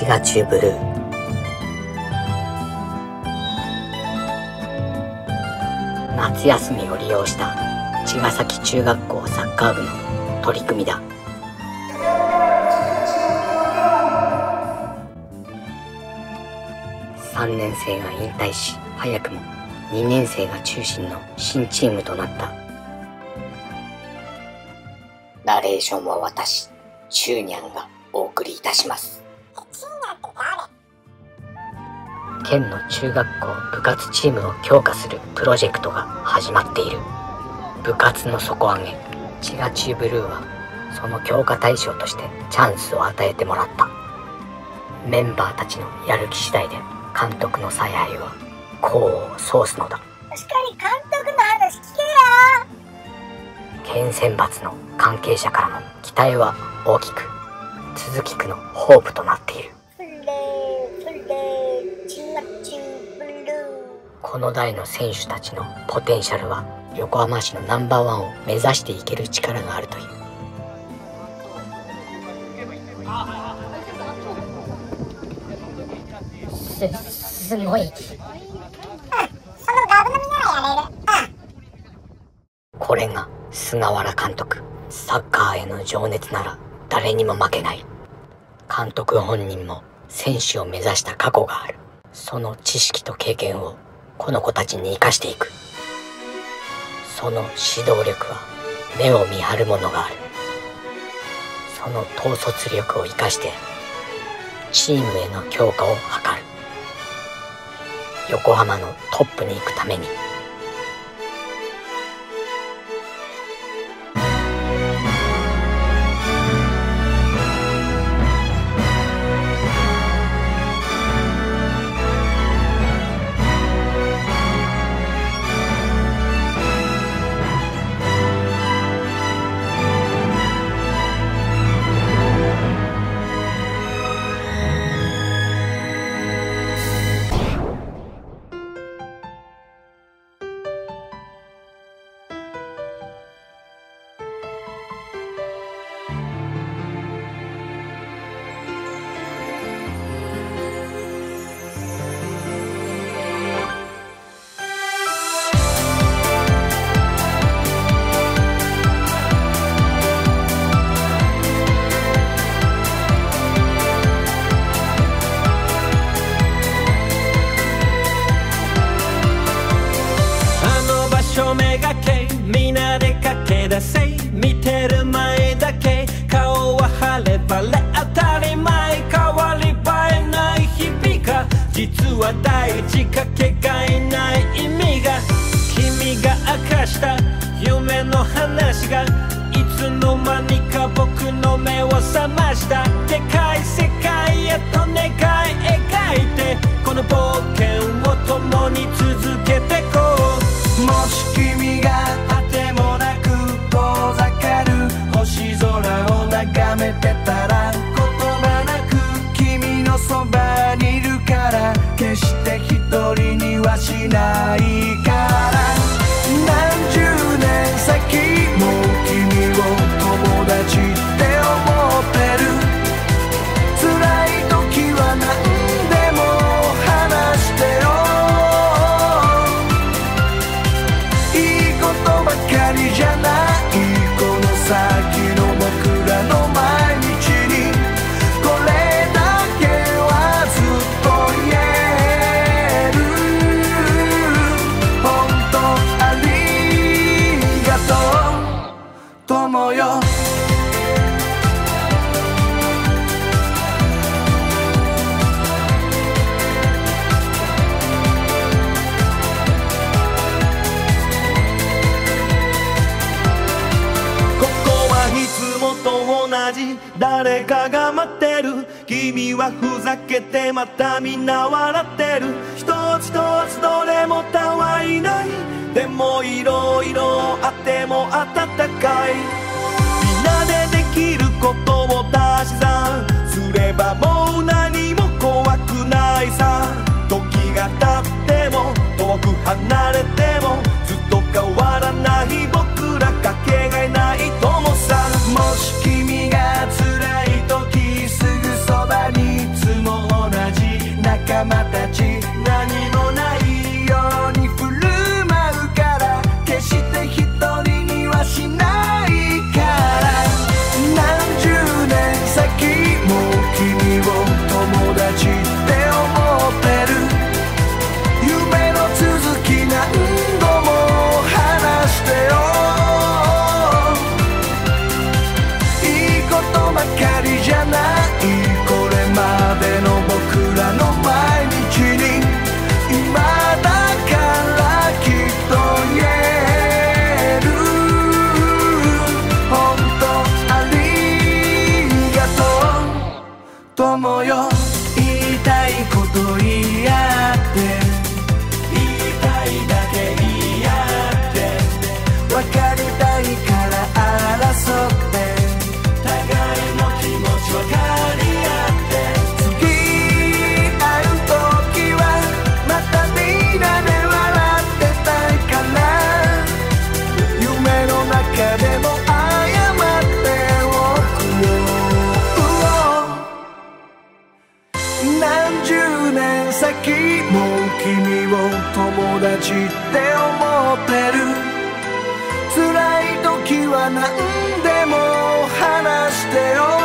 チガチューブルー。夏休みを利用した茅ヶ崎中学校サッカー部の取り組みだ。3年生が引退し、早くも2年生が中心の新チームとなった。ナレーションは私、チューニャンがお送りいたします。県の中学校部活チームを強化するプロジェクトが始まっている。部活の底上げ、チガチューブルーはその強化対象としてチャンスを与えてもらった。メンバーたちのやる気次第で監督の采配は功を奏すのだ。 しっかり監督の話聞けよ。 県選抜の関係者からの期待は大きく、都筑区のホープとなっている。この代の選手たちのポテンシャルは横浜市のナンバーワンを目指していける力があるという。 すごい。そのガブ飲みならやれる。 これが菅原監督。サッカーへの情熱なら誰にも負けない。監督本人も選手を目指した過去がある。その知識と経験をこの子たちに生かしていく。その指導力は目を見張るものがある。その統率力を生かしてチームへの強化を図る。横浜のトップに行くために。 めがけみんなで駆け出せ、見てる前だけ顔は晴れ晴れ当たり前、変わり映えない日々が実は大事、かけがえない意味が、君が明かした夢の話がいつの間にか僕の目を覚ました。でかい世界へと願い描いて、この冒険を共に続けてこう。もし君が果てもなく遠ざかる星空を眺めてたら、言葉なく君のそばにいるから、決して一人にはしないから。何十年先も君を友達って思ってる。辛い時は何でも話してよ。ばかりじゃないこの先の僕らの毎日に、これだけはずっと言える。本当ありがとう友よ。同じ誰かが待ってる。君はふざけてまたみんな笑ってる。一つ一つどれもたわいない。でもいろいろあっても温かい。みんなでできることを足し算すればもう何も怖くないさ。時が経っても遠く離れてもずっと変わらない僕ら、かけがえない友さ。もし君が辛い時すぐそばにいつも友達って思ってる。辛い時は何でも話してよ。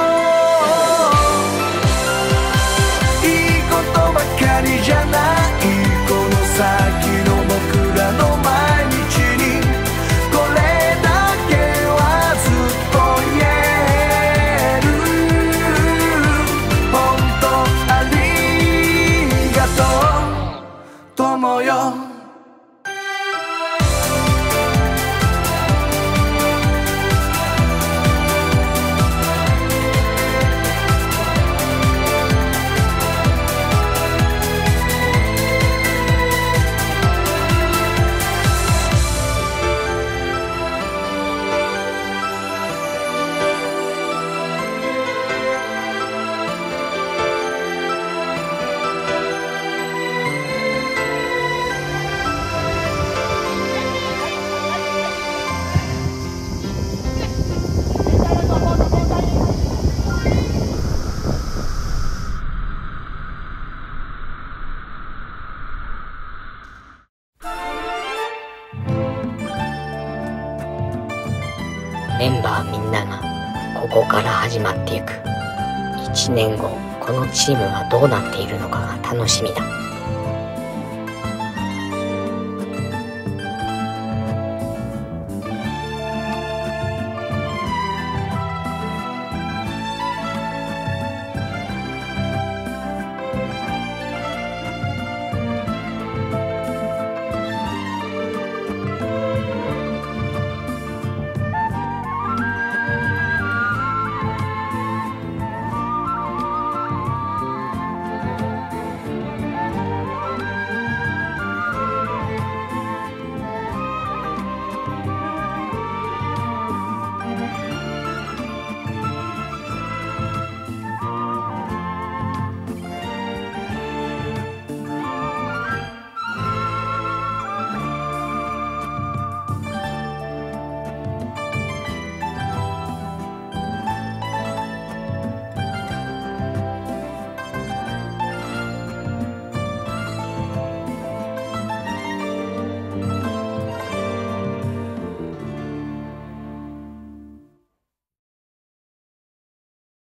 いいことばかりじゃないこの先の僕らの毎日に、これだけはずっと言える。本当ありがとう友よ。 メンバーみんながここから始まっていく。1年後このチームがどうなっているのかが楽しみだ。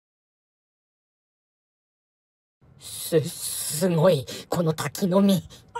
すごいこの滝の実。